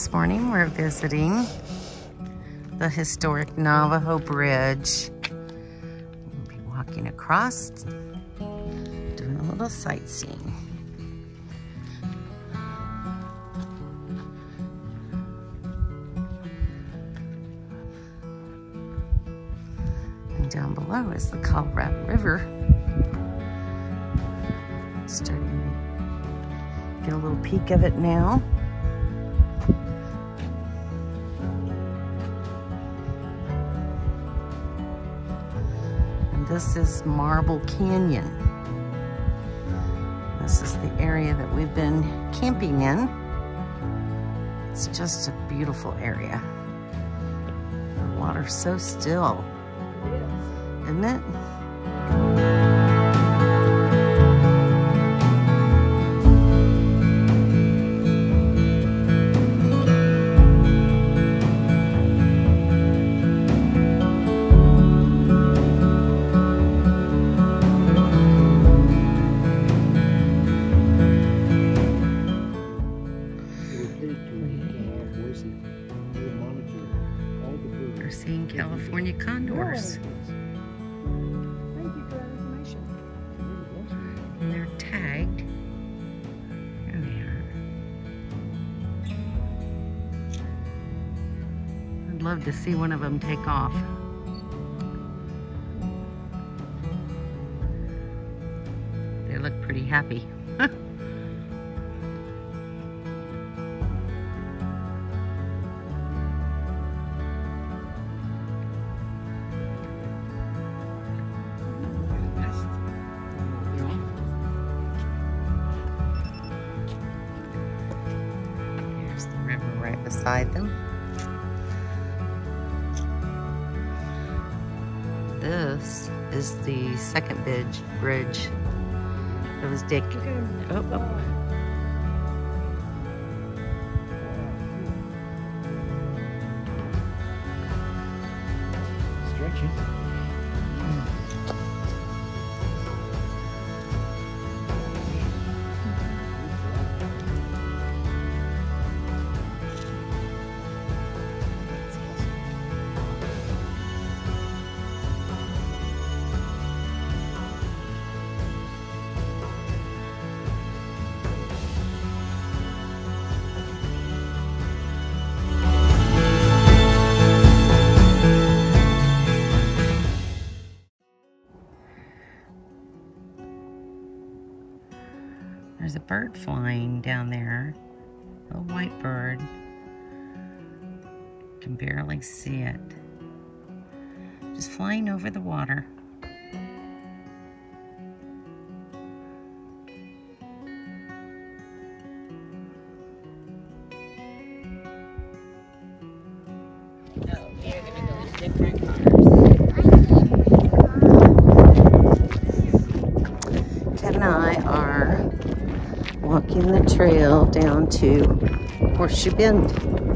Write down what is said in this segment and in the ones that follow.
This morning we're visiting the historic Navajo Bridge. We'll be walking across, doing a little sightseeing. And down below is the Colorado River. Starting to get a little peek of it now. This is Marble Canyon. This is the area that we've been camping in. It's just a beautiful area. The water's so still, isn't it? We're seeing California condors. Thank you for that information. And they're tagged. There they are. I'd love to see one of them take off. They look pretty happy. Right beside them. This is the second bridge. It was Dick. Oh. Stretching. There's a bird flying down there, a white bird. Can barely see it. Just flying over the water. Oh, you're gonna go in different cars. Ted and I are walking the trail down to Horseshoe Bend.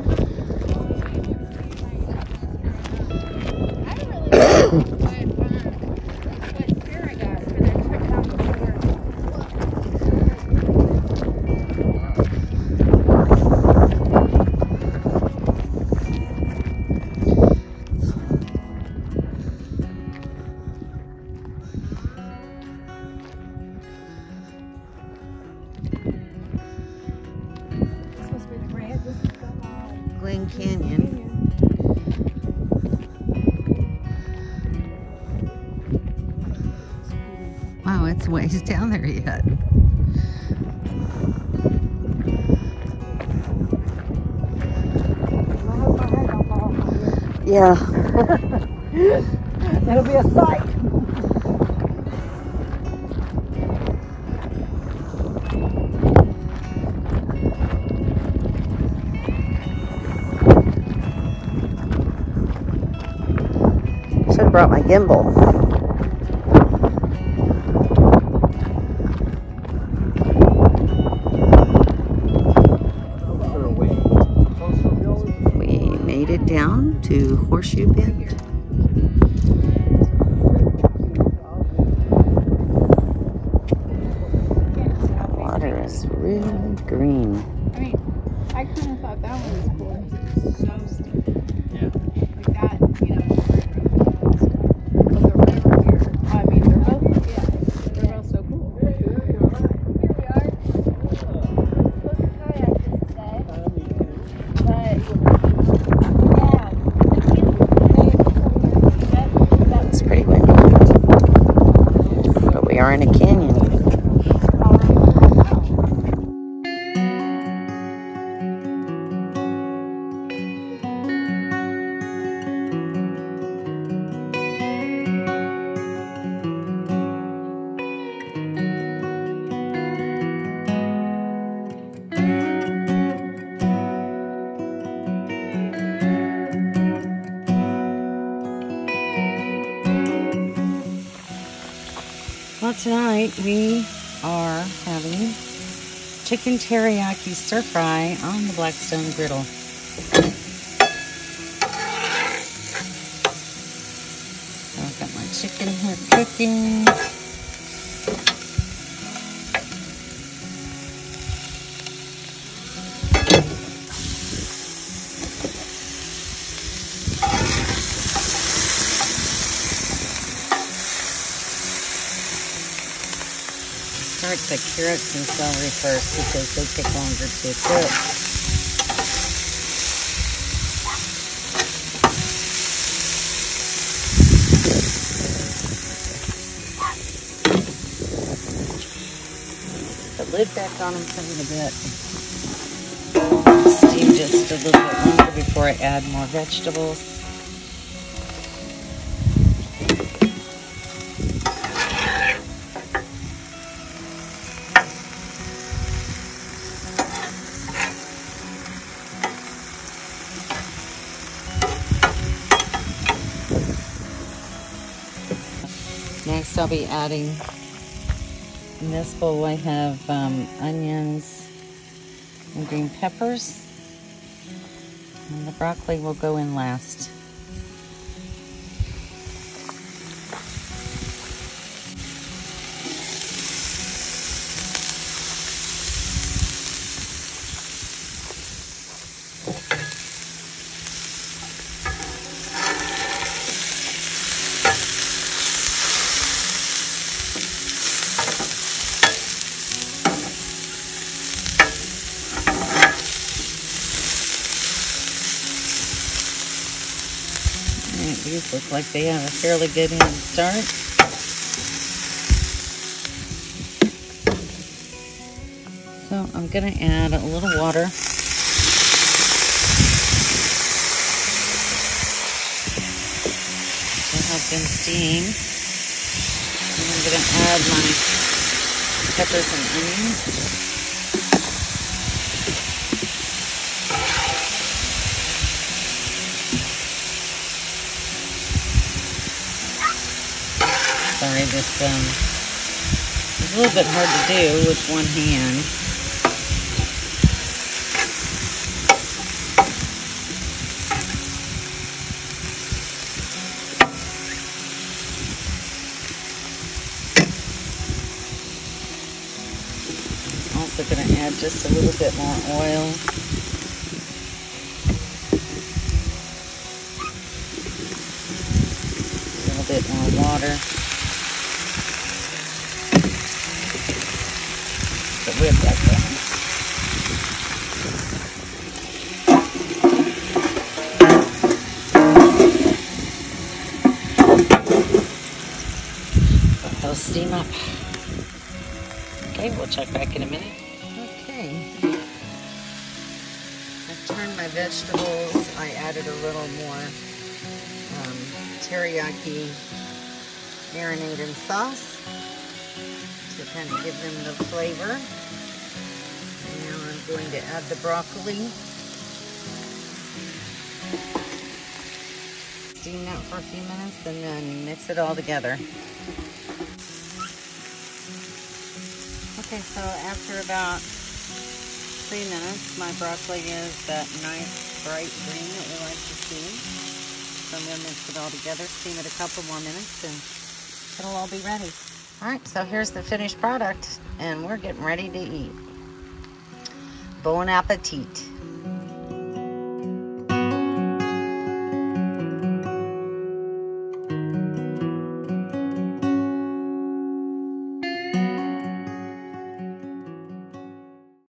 Glen Canyon. Wow, it's ways down there yet. Yeah. It'll be a sight. Should have brought my gimbal. We made it down to Horseshoe Bend. Water is really green. I mean, I kind of thought that one was cool. we are in a canyon. Well, tonight we are having chicken teriyaki stir fry on the Blackstone griddle. So I've got my chicken here cooking. Start the carrots and celery first because they take longer to cook. Put the lid back on them for a little bit. Steam just a little bit longer before I add more vegetables. Next, I'll be adding, in this bowl I have onions and green peppers, and the broccoli will go in last. These look like they have a fairly good head start. So I'm going to add a little water. To help them steam. And I'm going to add my peppers and onions. Sorry, this is a little bit hard to do with one hand. Also going to add just a little bit more oil. A little bit more water. Whip that down. Let those steam up. Okay, we'll check back in a minute. Okay. I've turned my vegetables. I added a little more teriyaki marinade sauce to kind of give them the flavor. Going to add the broccoli. Steam that for a few minutes and then mix it all together. Okay, so after about 3 minutes, my broccoli is that nice bright green that we like to see. So I'm going to mix it all together, steam it a couple more minutes, and it'll all be ready. All right, so here's the finished product, and we're getting ready to eat. Bon appetit.